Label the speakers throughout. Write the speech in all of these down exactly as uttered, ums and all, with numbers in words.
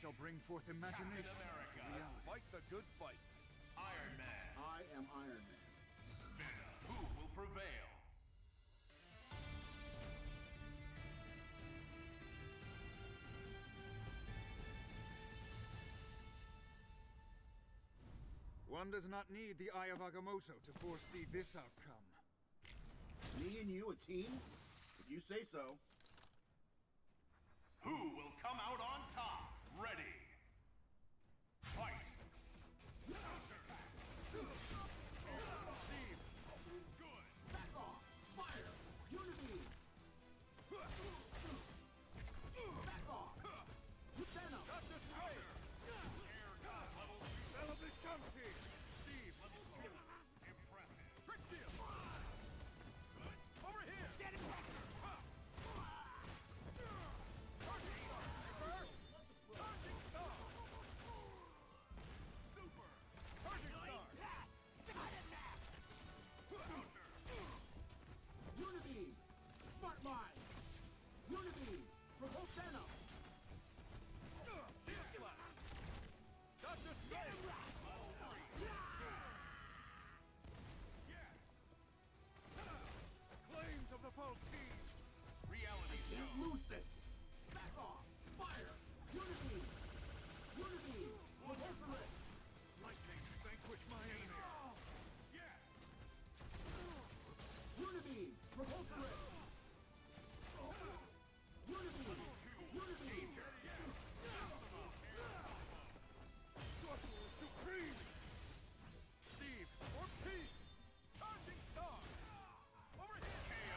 Speaker 1: shall bring forth imagination.
Speaker 2: Captain America.
Speaker 1: Reality.
Speaker 2: Fight the good fight. Iron Man.
Speaker 3: I am Iron Man.
Speaker 2: Venom. Who will prevail?
Speaker 1: One does not need the Eye of Agamotto to foresee this outcome.
Speaker 3: Me and you a team? If you say so.
Speaker 2: Who will come out on top? Ready. Fight. Steve. Good.
Speaker 3: Back off! Fire! Unity! Back off! Venom!
Speaker 2: Justice Raid. Air gun. Level two.
Speaker 1: Celebrishanti!
Speaker 2: Steve. Level two. Impressive. Trick steal. Good. Over here. Get it. Charging star. Charging star. Super. Charging star. Counter.
Speaker 3: Unity! Smart Mine! Unity! Provoke Venom!
Speaker 2: Steel slash. Justice Raid. Level three. Yes.
Speaker 1: Claims of the full team!
Speaker 2: Reality
Speaker 3: Can't
Speaker 2: show.
Speaker 3: lose this! Back off! Fire! Unity! Unity! Provoke Rift!
Speaker 1: Lightning vanquish my enemy!
Speaker 2: Yes.
Speaker 3: Unity! Provoke Rift! Unity! Unity!
Speaker 1: Sorcerer Supreme!
Speaker 2: Steve, for peace! Charging star! Over here! K O!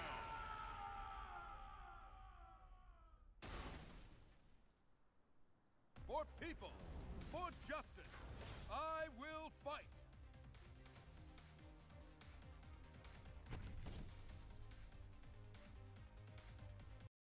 Speaker 2: For people! For justice! I will fight!